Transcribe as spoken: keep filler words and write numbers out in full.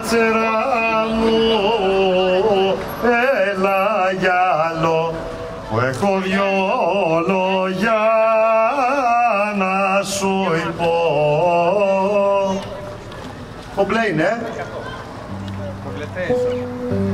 καρατσερά μου, έλα γυαλό, που έχω δυο λόγια να σου υπώ. Κομπλέ είναι, ε?